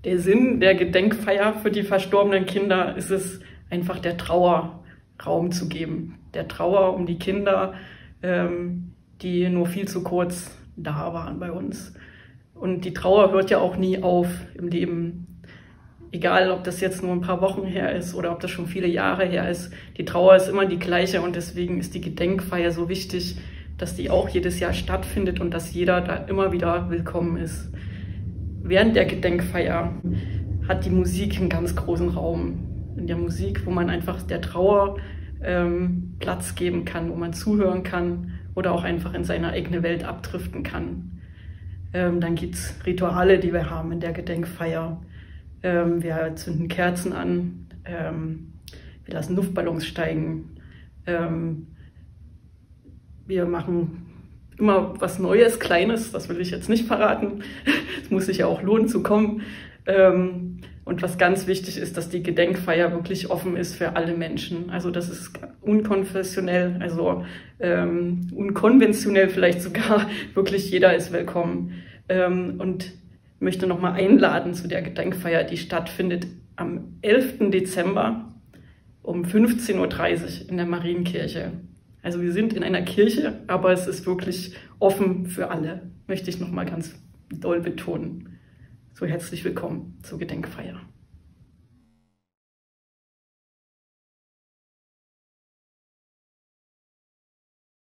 Der Sinn der Gedenkfeier für die verstorbenen Kinder ist es, einfach der Trauer Raum zu geben. Der Trauer um die Kinder, die nur viel zu kurz da waren bei uns. Und die Trauer hört ja auch nie auf im Leben. Egal, ob das jetzt nur ein paar Wochen her ist oder ob das schon viele Jahre her ist. Die Trauer ist immer die gleiche und deswegen ist die Gedenkfeier so wichtig, dass die auch jedes Jahr stattfindet und dass jeder da immer wieder willkommen ist. Während der Gedenkfeier hat die Musik einen ganz großen Raum. In der Musik, wo man einfach der Trauer Platz geben kann, wo man zuhören kann oder auch einfach in seine eigene Welt abdriften kann. Dann gibt es Rituale, die wir haben in der Gedenkfeier. Wir zünden Kerzen an, wir lassen Luftballons steigen. Wir machen immer was Neues, Kleines, das will ich jetzt nicht verraten. Es muss sich ja auch lohnen zu kommen. Und was ganz wichtig ist, dass die Gedenkfeier wirklich offen ist für alle Menschen. Also das ist unkonfessionell, also unkonventionell vielleicht sogar. Wirklich jeder ist willkommen. Und möchte nochmal einladen zu der Gedenkfeier, die stattfindet am 11. Dezember um 15:30 Uhr in der Marienkirche. Also wir sind in einer Kirche, aber es ist wirklich offen für alle. Möchte ich nochmal ganz doll betonen. So herzlich willkommen zur Gedenkfeier.